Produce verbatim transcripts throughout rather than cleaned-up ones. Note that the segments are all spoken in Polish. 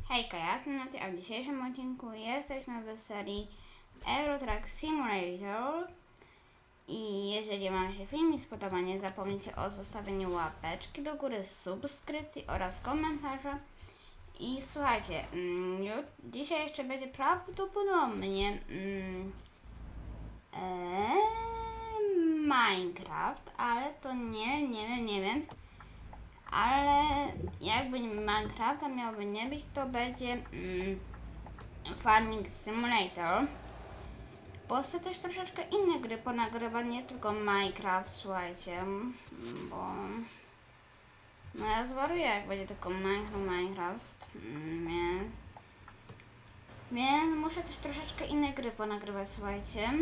Hejka, ja jestem Naty, a w dzisiejszym odcinku jesteśmy w serii Euro Truck Simulator. I jeżeli wam się filmik spodoba, nie zapomnijcie o zostawieniu łapeczki do góry, subskrypcji oraz komentarza. I słuchajcie, mm, dzisiaj jeszcze będzie prawdopodobnie mm, ee, Minecraft, ale to nie, nie wiem, nie wiem. Ale jakby Minecrafta miałoby nie być, to będzie mm, Farming Simulator. Bo chcę też troszeczkę inne gry ponagrywać, nie tylko Minecraft, słuchajcie. Bo no ja zwariuję, jak będzie tylko Minecraft, Minecraft. Więc, więc muszę też troszeczkę inne gry ponagrywać, słuchajcie.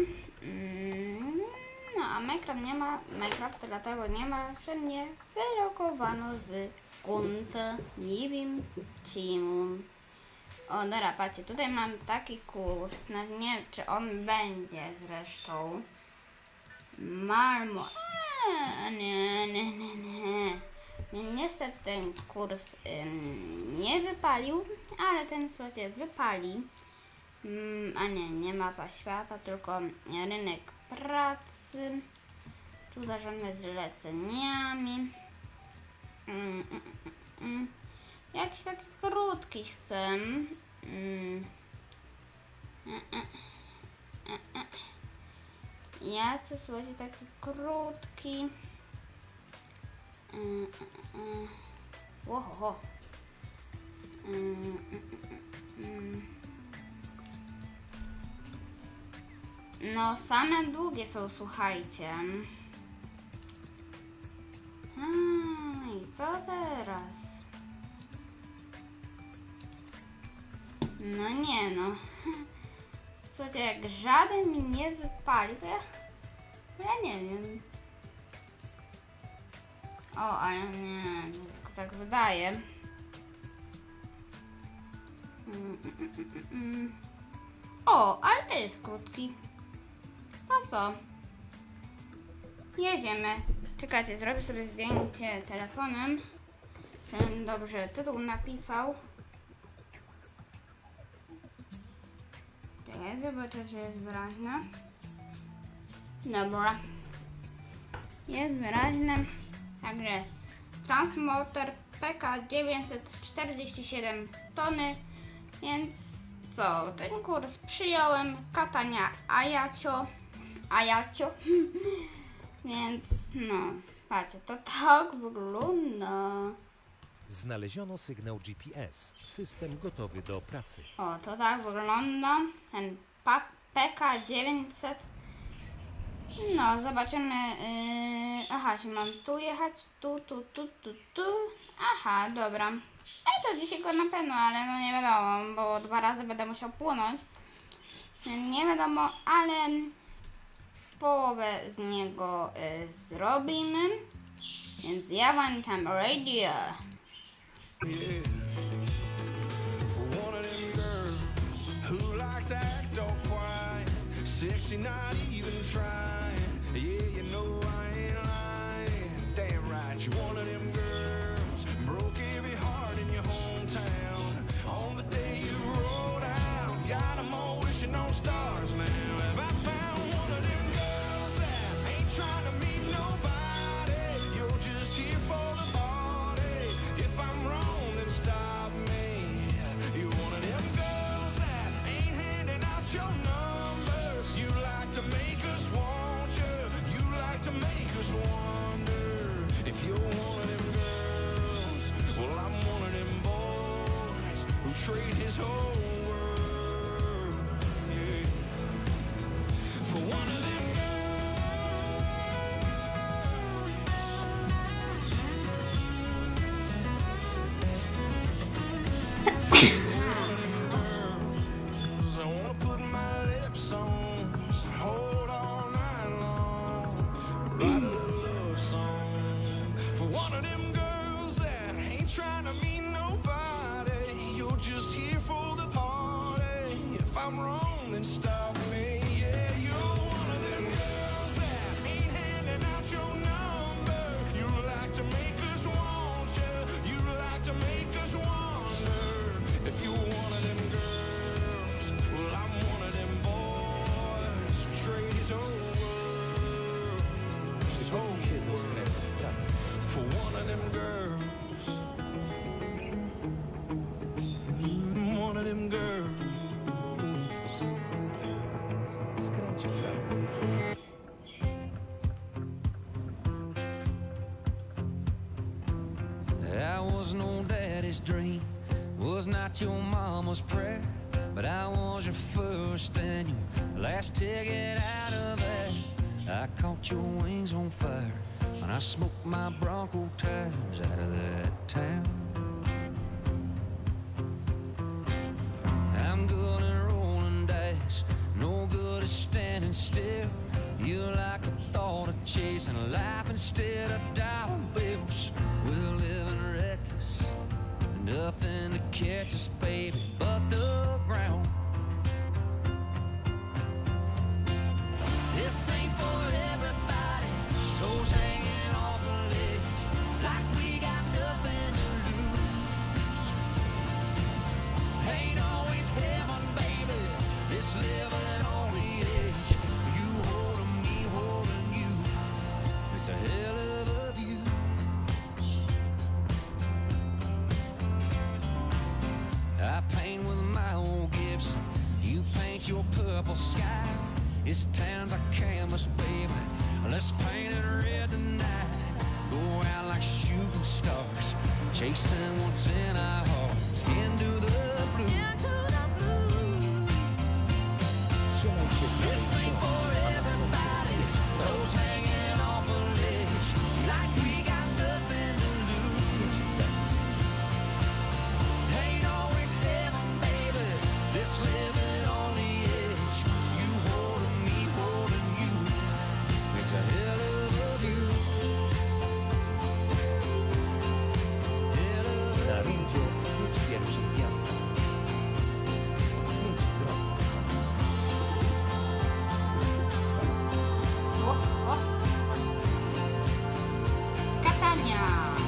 No a Minecraft nie ma, Minecraft dlatego nie ma, że mnie wylogowano z konta, nie wiem czemu. O, dobra, patrzcie, tutaj mam taki kurs, no nie wiem, czy on będzie zresztą. Marmo, eee, nie, nie, nie, nie. Niestety ten kurs ym, nie wypalił, ale ten, słuchajcie, wypali. Ym, a nie, nie mapa świata, tylko rynek pracy. Tu zarządzać zleceniami. Ym, ym, ym. Jakiś taki krótki chcę. Mm. Ja chcę, słuchajcie, taki krótki. Oho. No, same długie są, słuchajcie. Hmm, i co teraz? No nie no. Słuchajcie, jak żaden mi nie wypali, to ja, to ja nie wiem. O, ale nie, tylko tak wydaje. Mm, mm, mm, mm. O, ale to jest krótki. To co? Jedziemy. Czekajcie, zrobię sobie zdjęcie telefonem, żebym dobrze tytuł napisał. Czekaj, zobaczę, czy jest wyraźne. Dobra. Jest wyraźne. Także transporter P K dziewięćset czterdzieści siedem tony. Więc co? Ten kurs przyjąłem. Katania Ajacio. Ajacio. Więc no, patrzcie, to tak wygląda. Znaleziono sygnał G P S. System gotowy do pracy. O, to tak wygląda. Ten P K dziewięćset. No, zobaczymy. Yy, aha, czy mam tu jechać? Tu, tu, tu, tu, tu. Aha, dobra. Ej, to dzisiaj go na pewno, ale no nie wiadomo, bo dwa razy będę musiał płynąć. Nie wiadomo, ale połowę z niego y, zrobimy. Więc ja włączam radio. Yeah. For one of them girls who likes to act all quiet, sexy, not even trying. Yeah, you know I ain't lying. Damn right, you're one of them girls. Broke every heart in your hometown. On the day you rolled out, got them all wishing on stars now. Have I found one of them girls that ain't trying to meet nobody? You're just here for the party. If I'm wrong, then stop me. You're one of them girls that ain't handing out your number. You like to make us want you. You like to make us wonder. If you're one of them girls, well, I'm one of them boys who trade his whole world, yeah, for one of them. I wanna put my lips on, hold all night long, write a little love song for one of them girls that ain't trying to meet nobody. You're just here for the party. If I'm wrong, then stop me. Yeah, you're one of them girls that ain't handing out your number. You like to make us want you. You like to make us wonder if you them girls. Skręć w prawo. I was no daddy's dream, was not your mama's prayer, but I was your first and your last ticket out of there. I caught your wings on fire when I smoked my Bronco tires out of that town. I'm good at rolling dice, no good at standing still. You like the thought of chasing life instead of dollar bills. We're living reckless, nothing to catch us, baby, but the ground. This ain't for everybody, toes hanging off the ledge, like we got nothing to lose. Ain't always heaven, baby, this living on the edge. You holding me, holding you, it's a hell of a view. I paint with my old Gibson, you paint your purple sky. This town's a canvas, baby, let's paint it red tonight. Go out like shooting stars, chasing what's in our hearts, into the blue. Into the blue. This ain't for everybody, toes hanging off a ledge, like we got nothing to lose. Ain't always heaven, baby, this living on the edge. You holding me, holding you, it's a hell of a view. Hell of Na a view. rundzie zjedź pierwszym zjazdem. Zjedź z rogu. O, o. Katania.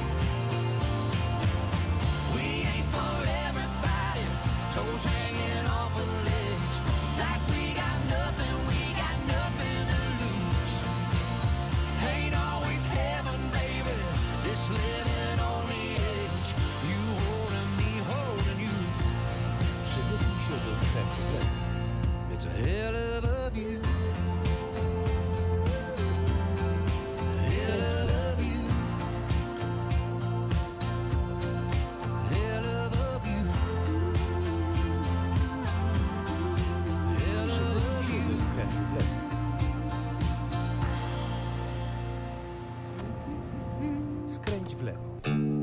We ain't for everybody, toes hanging off a ledge, like we got nothing, we got nothing to lose. Ain't always heaven, baby, this living on the edge. You holding me, holding you, Przygotujcie się do skrętu w lewo. it's a hell of a view. Hell of a view. Hell of a view. Hell of a Przygotujcie się view. do skrętu w lewo. Skręć w lewo.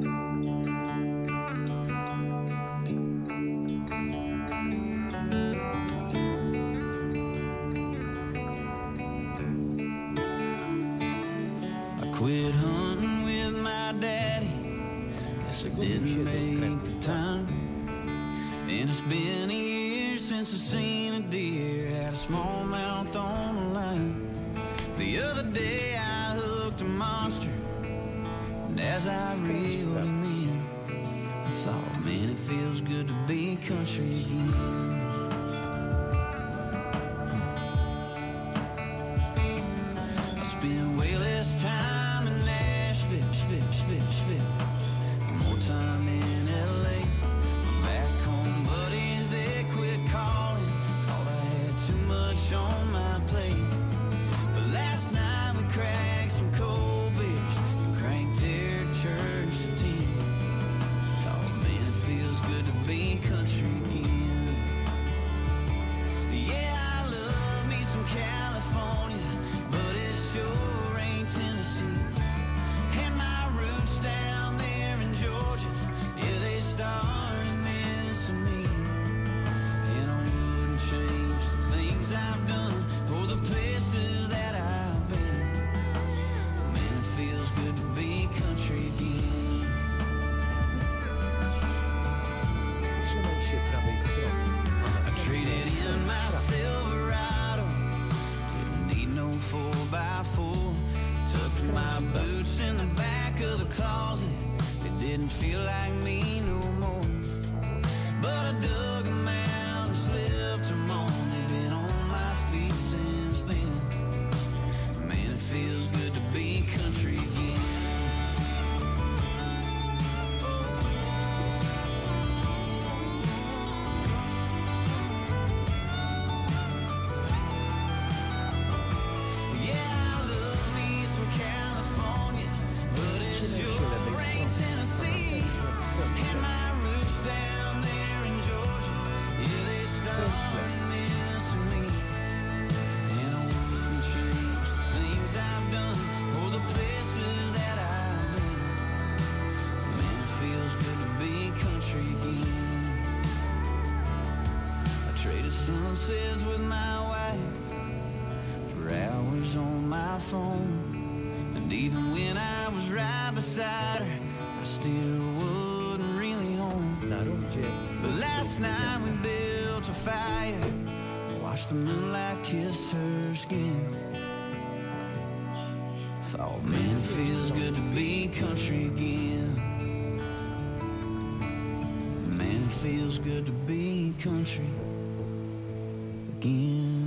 I quit hunting with my daddy, guess I didn't make the time. And it's been a year since I seen a deer, had a smallmouth on the line. The other day I hooked a monster, and as I reeled him in, I thought, man, it feels good to be country again. I spend way less time in Nashville, Nashville, Nashville, Nashville. More time in L A. My back home buddies, they quit calling. Thought I had too much on my plate. But last night we cracked some cold beers and cranked their church to ten. Thought, man, it feels good to be country again. Yeah, I love me some California, but it sure ain't Tennessee. And my roots down there in Georgia, yeah, they start missing me. And I wouldn't change the things I've done or the places that I've been. Man, it feels good to be country again. Trzymaj się prawej strony. A I następnie traded in skręć w my prawo. Silverado, didn't need no four by four. Tucked my boots in the back of the closet, it didn't feel like me no more. But I dug 'em out and slipped 'em on, they've been on my feet since then. Man, it feels good to be country again. sunsets with my wife, for hours on my phone. And even when I was right beside her, I still wasn't really home. Na rondzie But last night we built a fire, watched the moonlight kiss her skin. Thought, man, it feels good to be country again. Man, it feels good to be country again.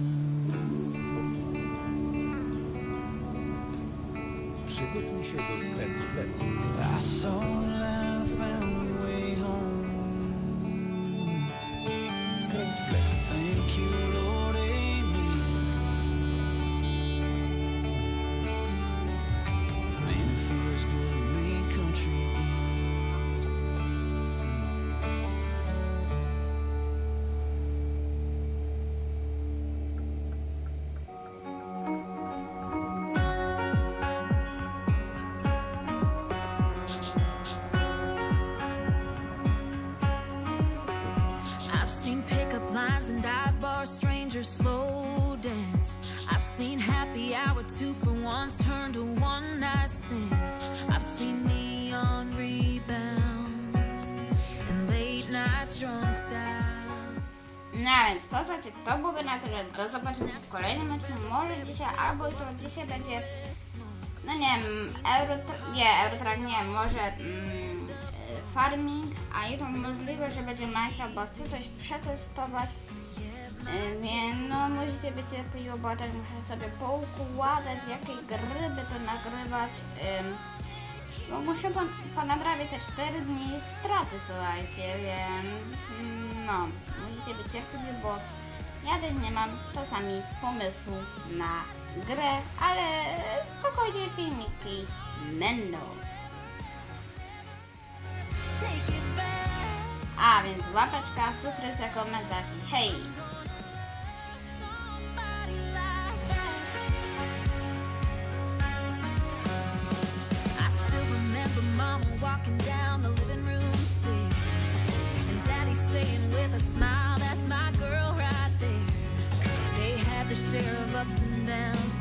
przygotuj się do skrętu w lewo. I saw a line, found a way home. Skręt w lewo. Thank you, Lord, amen. Man, it feels good to be country again. I've seen pickup lines and dive bar strangers slow dance. I've seen happy hour two for ones turn to one night stands. I've seen neon rebounds and late night drunk dives. No więc to słuchajcie, to byłoby na tyle. Do zobaczenia w kolejnym odcinku. Może dzisiaj albo jutro. Dzisiaj będzie, no nie wiem, Euro, nie, Eurotrack, nie, może mm, farming, a jutro możliwe, że będzie Minecraft, bo chcę coś przetestować. Yy, więc no musicie być cierpliwi, bo też muszę sobie poukładać, jakie gry by to nagrywać. Yy, bo muszę pon ponadrabiać te cztery dni straty, słuchajcie, więc no musicie być cierpliwi, bo ja też nie mam czasami pomysłu na grę, ale spokojnie filmiki będą. Take it back. A więc łapeczka, subskrypcja, komentarz i hej! Somebody like that. I still remember Mama walking down the living room stairs, and Daddy saying with a smile, "That's my girl right there." They had their share of ups and downs,